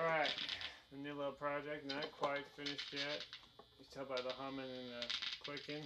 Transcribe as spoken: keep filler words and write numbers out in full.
Alright, the new little project, not quite finished yet. You can tell by the humming and the clicking.